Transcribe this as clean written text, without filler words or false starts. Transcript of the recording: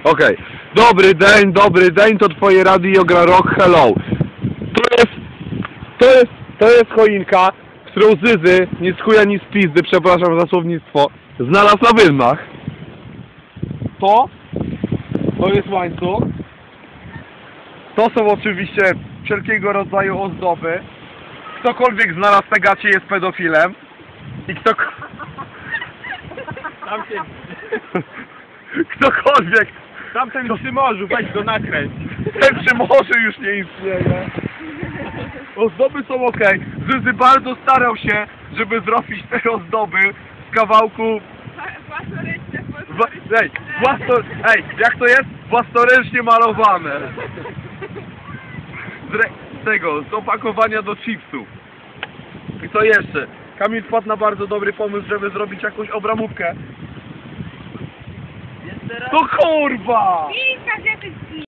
Okej. Dobry dzień, to twoje radio gra rock, hello. To jest choinka, którą Zyzy, ni z chuja, ni z pizdy, przepraszam za słownictwo, znalazł na Wydmach. To jest łańcuch. To są oczywiście wszelkiego rodzaju ozdoby. Ktokolwiek znalazł te gacie jest pedofilem. I ktokolwiek... Tamten przy morzu, weź go nakręć. Ten przy morzu już nie istnieje. Ozdoby są ok. Zyzy bardzo starał się, żeby zrobić te ozdoby z kawałku... jak to jest? Własnoręcznie malowane. Z opakowania do chipsów. I co jeszcze? Kamil wpadł na bardzo dobry pomysł, żeby zrobić jakąś obramówkę. To kurwa!